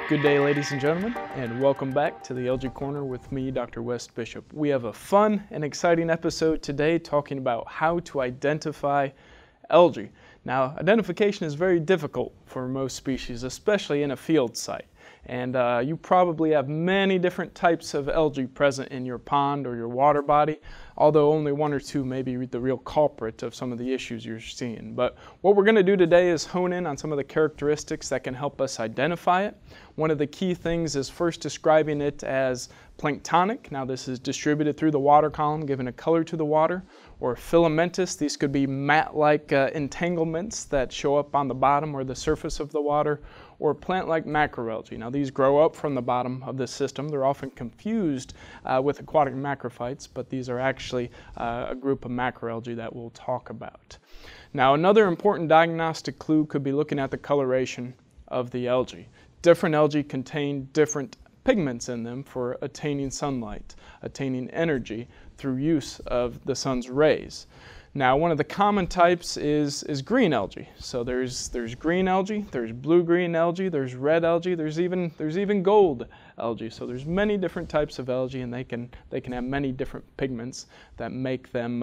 Good day, ladies and gentlemen, and welcome back to the Algae Corner with me, Dr. West Bishop. We have a fun and exciting episode today talking about how to identify algae. Now, identification is very difficult for most species, especially in a field site. And you probably have many different types of algae present in your pond or your water body, although only one or two may be the real culprit of some of the issues you're seeing. But what we're going to do today is hone in on some of the characteristics that can help us identify it. One of the key things is first describing it as planktonic. Now this is distributed through the water column, giving a color to the water. Or filamentous. These could be mat-like entanglements that show up on the bottom or the surface of the water, or plant-like macroalgae. Now these grow up from the bottom of the system. They're often confused with aquatic macrophytes, but these are actually a group of macroalgae that we'll talk about. Now another important diagnostic clue could be looking at the coloration of the algae. Different algae contain different pigments in them for attaining sunlight, attaining energy through use of the sun's rays. Now, one of the common types is green algae. So there's green algae, there's blue-green algae, there's red algae, there's even gold algae. So there's many different types of algae, and they can have many different pigments that make them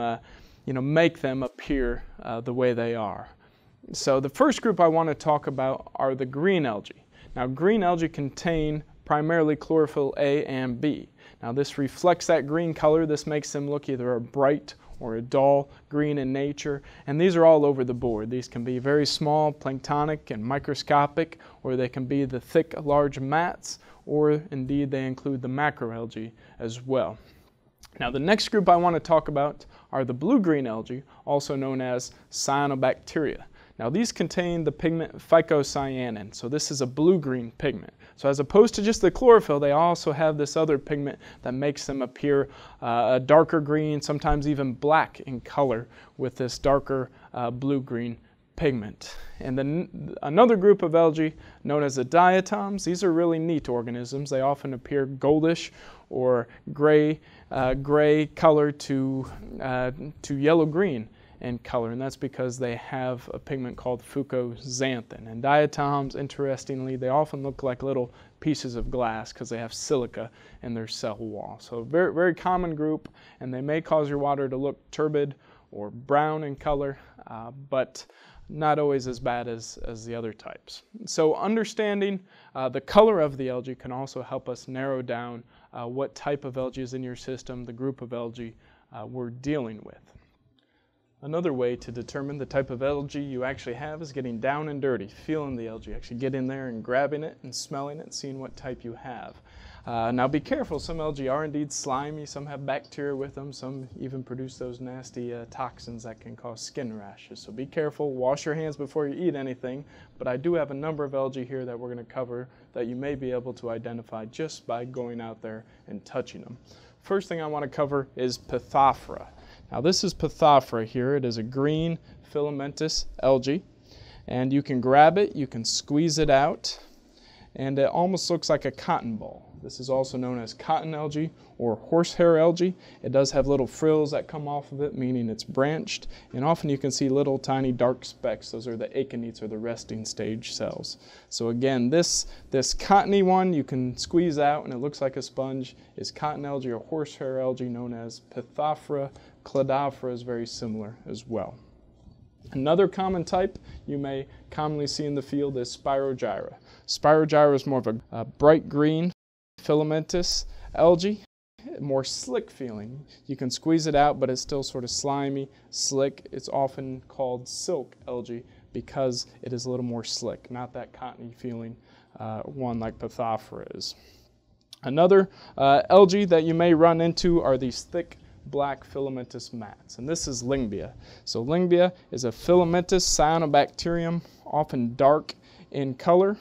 appear the way they are. So the first group I want to talk about are the green algae. Now, green algae contain primarily chlorophyll A and B. Now this reflects that green color. This makes them look either a bright or a dull green in nature, and these are all over the board. These can be very small, planktonic and microscopic, or they can be the thick, large mats, or indeed they include the macroalgae as well. Now the next group I want to talk about are the blue-green algae, also known as cyanobacteria. Now these contain the pigment phycocyanin, so this is a blue-green pigment. So as opposed to just the chlorophyll, they also have this other pigment that makes them appear a darker green, sometimes even black in color with this darker blue-green pigment. And then another group of algae known as the diatoms. These are really neat organisms. They often appear goldish or gray color to yellow-green in color, and that's because they have a pigment called fucoxanthin. And diatoms, interestingly, they often look like little pieces of glass because they have silica in their cell wall. So very, very common group, and they may cause your water to look turbid or brown in color, but not always as bad as the other types. So understanding the color of the algae can also help us narrow down what type of algae is in your system, the group of algae we're dealing with. Another way to determine the type of algae you actually have is getting down and dirty, feeling the algae, actually get in there and grabbing it and smelling it and seeing what type you have. Now be careful, some algae are indeed slimy, some have bacteria with them, some even produce those nasty toxins that can cause skin rashes. So be careful, wash your hands before you eat anything, but I do have a number of algae here that we're going to cover that you may be able to identify just by going out there and touching them. First thing I want to cover is Pithophora. Now this is Pithophora here. It is a green filamentous algae, and you can grab it, you can squeeze it out, and it almost looks like a cotton ball. This is also known as cotton algae or horsehair algae. It does have little frills that come off of it, meaning it's branched, and often you can see little tiny dark specks. Those are the aconites, or the resting stage cells. So again, this cottony one you can squeeze out and it looks like a sponge is cotton algae or horsehair algae known as Pithophora. Cladophora is very similar as well. Another common type you may commonly see in the field is Spirogyra. Spirogyra is more of a bright green filamentous algae, more slick feeling. You can squeeze it out, but it's still sort of slimy, slick. It's often called silk algae because it is a little more slick, not that cottony feeling one like Pithophora is. Another algae that you may run into are these thick black filamentous mats, and this is Lyngbya. So Lyngbya is a filamentous cyanobacterium, often dark in color.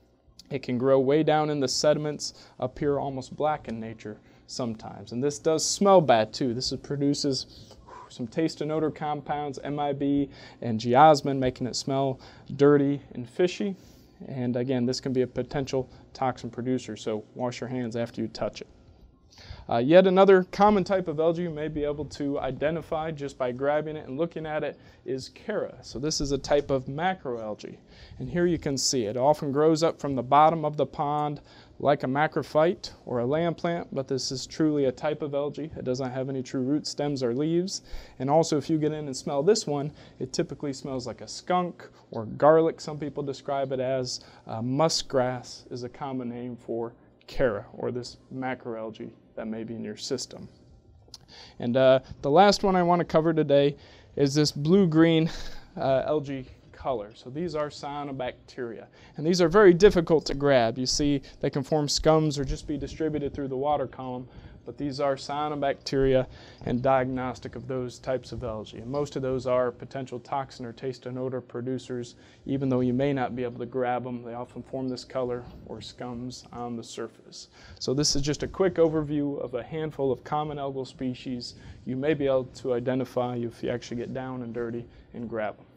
It can grow way down in the sediments, appear almost black in nature sometimes. And this does smell bad too. This produces some taste and odor compounds, MIB and geosmin, making it smell dirty and fishy. And again, this can be a potential toxin producer, so wash your hands after you touch it. Yet another common type of algae you may be able to identify just by grabbing it and looking at it is Chara. So this is a type of macroalgae. And here you can see it often grows up from the bottom of the pond like a macrophyte or a land plant, but this is truly a type of algae. It doesn't have any true root stems or leaves. And also if you get in and smell this one, it typically smells like a skunk or garlic. Some people describe it as muskgrass is a common name for Chara, or this macroalgae that may be in your system. And the last one I want to cover today is this blue-green algae color. So these are cyanobacteria, and these are very difficult to grab. You see they can form scums or just be distributed through the water column, but these are cyanobacteria and diagnostic of those types of algae. And most of those are potential toxin or taste and odor producers. Even though you may not be able to grab them, they often form this color or scums on the surface. So this is just a quick overview of a handful of common algal species you may be able to identify if you actually get down and dirty and grab them.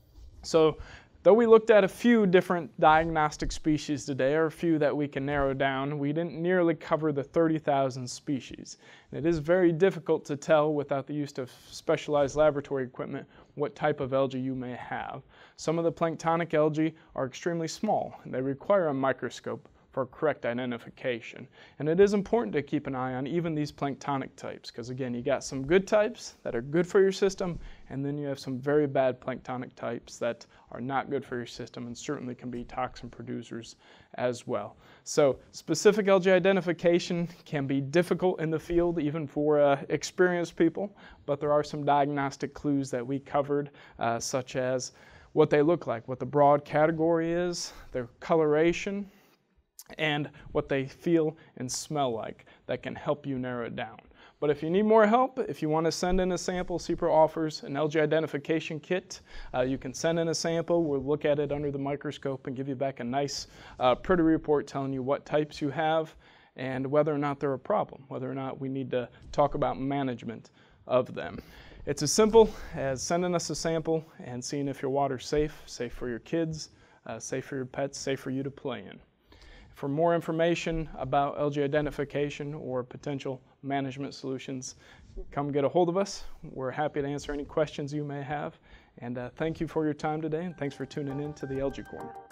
So though we looked at a few different diagnostic species today, or a few that we can narrow down, we didn't nearly cover the 30,000 species. And it is very difficult to tell without the use of specialized laboratory equipment what type of algae you may have. Some of the planktonic algae are extremely small, and they require a microscope for correct identification. And it is important to keep an eye on even these planktonic types, because again, you got some good types that are good for your system, and then you have some very bad planktonic types that are not good for your system and certainly can be toxin producers as well. So specific algae identification can be difficult in the field even for experienced people, but there are some diagnostic clues that we covered, such as what they look like, what the broad category is, their coloration, and what they feel and smell like that can help you narrow it down. But if you need more help, if you want to send in a sample, CPRO offers an algae identification kit. You can send in a sample, we'll look at it under the microscope and give you back a nice pretty report telling you what types you have and whether or not they're a problem, whether or not we need to talk about management of them. It's as simple as sending us a sample and seeing if your water's safe for your kids, safe for your pets, safe for you to play in. For more information about algae identification or potential management solutions, come get a hold of us. We're happy to answer any questions you may have. And thank you for your time today, and thanks for tuning in to the Algae Corner.